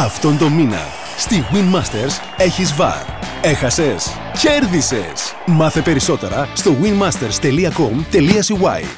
Αυτόν τον μήνα στη Win Masters έχεις VAR. Έχασες, κέρδισες. Μάθε περισσότερα στο winmasters.com.cy.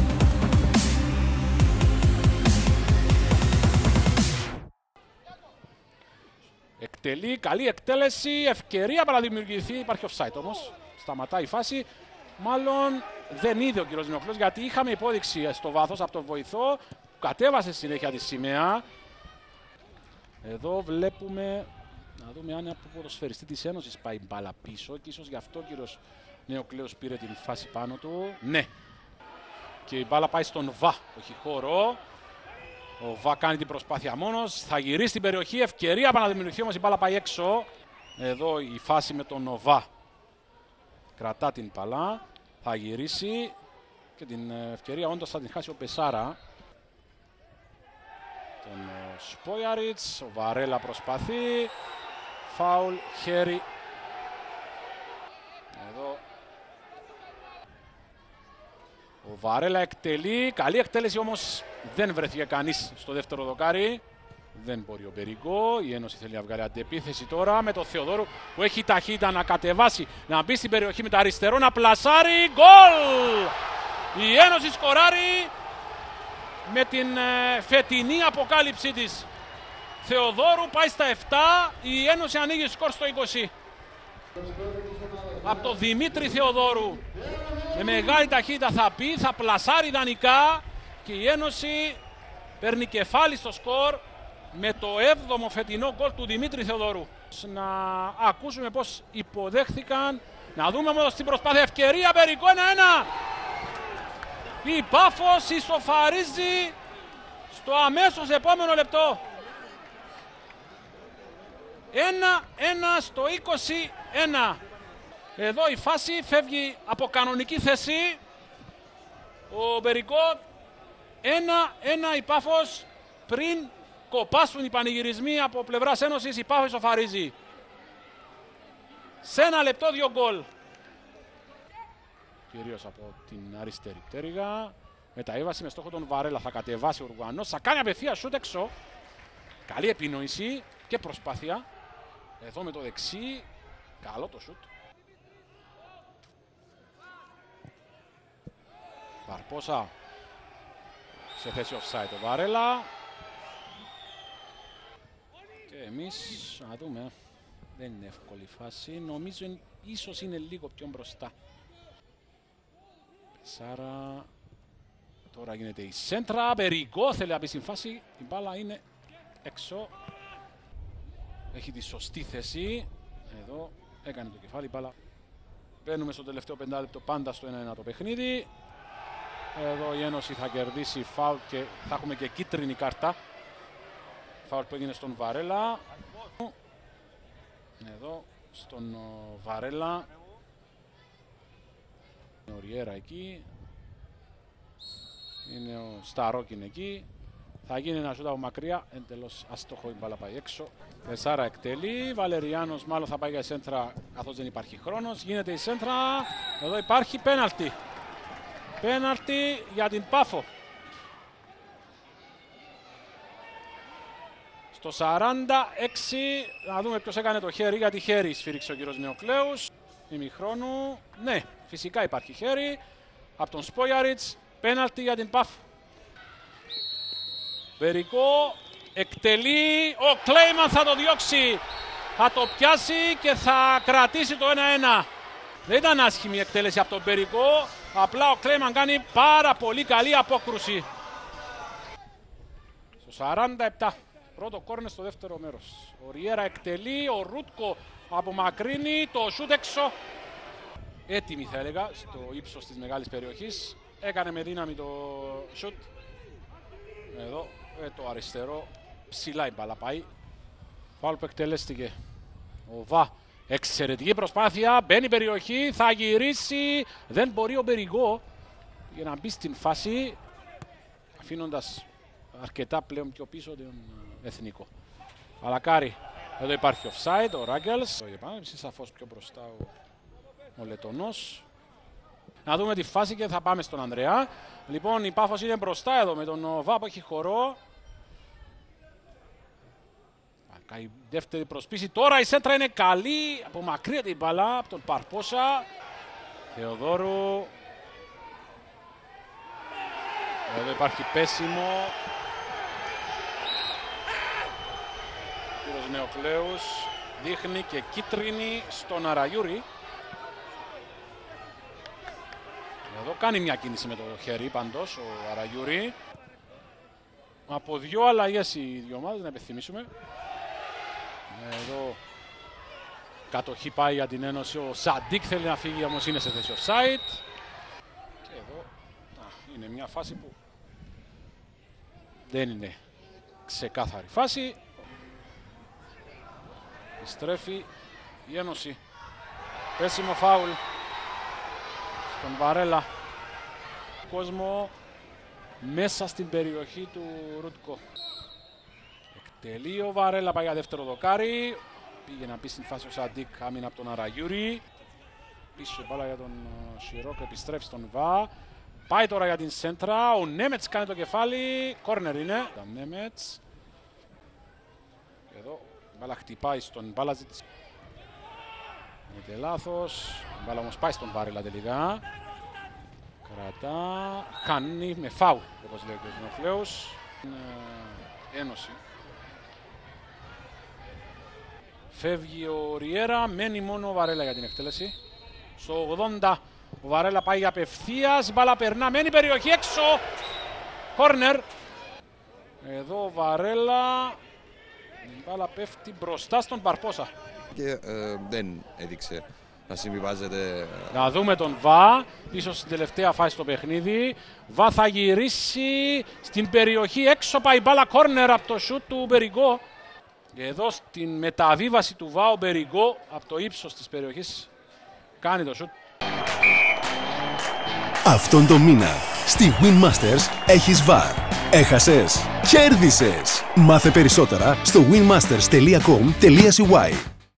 Εκτελεί, καλή εκτέλεση, ευκαιρία para να δημιουργηθεί, υπάρχει offside όμως. Σταματάει η φάση, μάλλον δεν είδε ο κύριος Νεοκλέους γιατί είχαμε υπόδειξη στο βάθος από τον βοηθό που κατέβασε συνέχεια τη σημαία. Εδώ βλέπουμε, να δούμε αν από ποδοσφαιριστή της Ένωσης πάει μπάλα πίσω και ίσως γι' αυτό ο κύριος Νεοκλέους πήρε την φάση πάνω του. Ναι, και η μπάλα πάει στον Βα που έχει χώρο. Ο Βα κάνει την προσπάθεια μόνος, θα γυρίσει στην περιοχή, ευκαιρία para να δημιουργηθεί όμως η μπάλα πάει έξω. Εδώ η φάση με τον Βα. Κρατά την μπάλα, θα γυρίσει και την ευκαιρία όντως θα την χάσει ο Πεσάρα. Τον Σπόγιαριτς, ο Βαρέλα προσπαθεί, φάουλ, χέρι. Εδώ ο Βαρέλα εκτελεί, καλή εκτέλεση όμως δεν βρέθηκε κανείς στο δεύτερο δοκάρι. Δεν μπορεί ο Μπεριγκό, η Ένωση θέλει να βγάλει αντεπίθεση τώρα με τον Θεοδόρου που έχει ταχύτητα να κατεβάσει, να μπει στην περιοχή με τα αριστερό, να πλασάρει, γκολ! Η Ένωση σκοράρει με την φετινή αποκάλυψή της. Θεοδόρου πάει στα 7, η Ένωση ανοίγει σκορ στο 20. Από τον Δημήτρη Θεοδόρου. Με μεγάλη ταχύτητα θα πει, θα πλασάρει ιδανικά και η Ένωση παίρνει κεφάλι στο σκορ με το 7ο φετινό γκολ του Δημήτρη Θεοδόρου. Να ακούσουμε πώς υποδέχθηκαν, να δούμε όμως την προσπάθεια, ευκαιρία, Μπερικό 1-1. Η Πάφος ισοφαρίζει στο αμέσως επόμενο λεπτό. 1-1 στο 21. Εδώ η φάση φεύγει από κανονική θέση. Ο Μπερικό 1-1 η Πάφος. Πριν κοπάσουν οι πανηγυρισμοί από πλευράς Ένωσης, η Πάφος ισοφαρίζει. Σε ένα λεπτό 2 γκολ. Κυρίως από την αριστερή πτέρυγα. Μεταέβαση με στόχο τον Βαρέλα. Θα κατεβάσει ο Ουρουγουανός. Θα κάνει απευθεία σούτ έξω. Καλή επινόηση και προσπάθεια. Εδώ με το δεξί. Καλό το σούτ. Παρπόσα σε θέση offside ο Βαρέλα. Και εμείς να δούμε. Δεν είναι εύκολη φάση. Νομίζω ίσως είναι λίγο πιο μπροστά. Πεσάρα. Τώρα γίνεται η σέντρα. Μπερικό θέλει να μπει στην φάση. Η μπάλα είναι έξω. Έχει τη σωστή θέση. Εδώ έκανε το κεφάλι. Η μπάλα. Μπαίνουμε στο τελευταίο 5 λεπτό πάντα στο 1-1 το παιχνίδι. Εδώ η Ένωση θα κερδίσει φάουλ και θα έχουμε και κίτρινη κάρτα. Φάουλ που έγινε στον Βαρέλα. Εδώ στον Βαρέλα. Ο Ριέρα εκεί. Είναι ο Σταρόκιν εκεί. Θα γίνει ένα σούτ από μακριά. Εντελώς αστόχο, η μπάλα πάει έξω. Πεσάρα εκτελεί. Βαλεριάνος μάλλον θα πάει για σέντρα καθώς δεν υπάρχει χρόνος. Γίνεται η σέντρα. Εδώ υπάρχει πέναλτι. Πέναλτι για την Πάφο. Στο 46, να δούμε ποιος έκανε το χέρι, γιατί χέρι σφύριξε ο κύριος Νεοκλέους. Ημιχρόνου, ναι, φυσικά υπάρχει χέρι. Από τον Σπόγιαριτς, πέναλτι για την Πάφο. Μπερικό, εκτελεί, ο Κλέιμαν θα το διώξει. Θα το πιάσει και θα κρατήσει το 1-1. Δεν ήταν άσχημη η εκτέλεση από τον Μπερικό. Απλά ο Κλέιμαν κάνει πάρα πολύ καλή απόκρουση. Στο 47. Πρώτο κόρνερ στο δεύτερο μέρος. Ο Ριέρα εκτελεί, ο Ρούτκο απομακρύνει, το σούτ έξω. Έτοιμη θα έλεγα, στο ύψος της μεγάλης περιοχής. Έκανε με δύναμη το σούτ. Εδώ, το αριστερό, ψηλά η μπάλα πάει. Φάουλ που εκτελέστηκε. Ο Βα. Εξαιρετική προσπάθεια, μπαίνει η περιοχή, θα γυρίσει, δεν μπορεί ο Μπεριγκό για να μπει στην φάση, αφήνοντας αρκετά πλέον πιο πίσω τον εθνικό. Αλακάρι, εδώ υπάρχει offside, ο Ράγκελς, η επάνευση σαφώς πιο μπροστά ο Λετωνός. Να δούμε τη φάση και θα πάμε στον Ανδρέα. Λοιπόν, η Πάφος είναι μπροστά εδώ με τον Βά που έχει χορό. Η δεύτερη προσπίση. Τώρα η σέντρα είναι καλή. Απομακρύνεται η μπάλα από τον Παρπόσα. Θεοδόρου. Εδώ υπάρχει πέσιμο. Ο κύριος Νεοκλέους δείχνει και κίτρινη στον Αραγιούρη. Εδώ κάνει μια κίνηση με το χέρι πάντως ο Αραγιούρη. Από δύο αλλαγές οι δύο ομάδες, να επιθυμίσουμε. Εδώ κατοχή πάει για την Ένωση. Ο Σαντίκ θέλει να φύγει, όμως είναι σε θέση offside. Και εδώ είναι μια φάση που δεν είναι ξεκάθαρη φάση. Στρέφει η Ένωση. Πέσιμο φάουλ στον Βαρέλα. Κόσμο μέσα στην περιοχή του Ρούτκο. Εκτελεί ο Βαρέλα, πάει για δεύτερο δοκάρι. Πήγε να πει στην φάση ο Σαντίκ, άμυνα από τον Αραγιούρη. Πίσω μπάλα για τον Σιρόκ, επιστρέφει στον Βα. Πάει τώρα για την σέντρα, ο Νέμετς κάνει το κεφάλι. Κόρνερ είναι. Ο Νέμετς. Εδώ η μπάλα χτυπάει στον Μπάλαζιτς. Είναι λάθος. Η μπάλα όμως πάει στον Βαρέλα τελικά. Κρατά, κάνει με φάουλ, όπως λέει ο κ. Νεοκλέους. Ένωση. Φεύγει ο Ριέρα, μένει μόνο ο Βαρέλα για την εκτέλεση. Στο 80 ο Βαρέλα πάει απευθείας, μπάλα περνά, μένει περιοχή έξω. Κόρνερ. Εδώ ο Βαρέλα, η μπάλα πέφτει μπροστά στον Παρπόσα. Και δεν έδειξε να συμβιβάζεται. Να δούμε τον Βα, ίσως στην τελευταία φάση στο παιχνίδι. Βα θα γυρίσει στην περιοχή έξω, πάει μπάλα κόρνερ από το σούτ του Μπεριγκό. Και εδώ στην μεταβίβαση του Βα ο Μπεριγκό από το ύψος της περιοχής κάνει το σούτ. Αυτόν τον μήνα στη Win Masters έχεις VAR. Έχασες, κέρδισες. Μάθε περισσότερα στο winmasters.com.cy.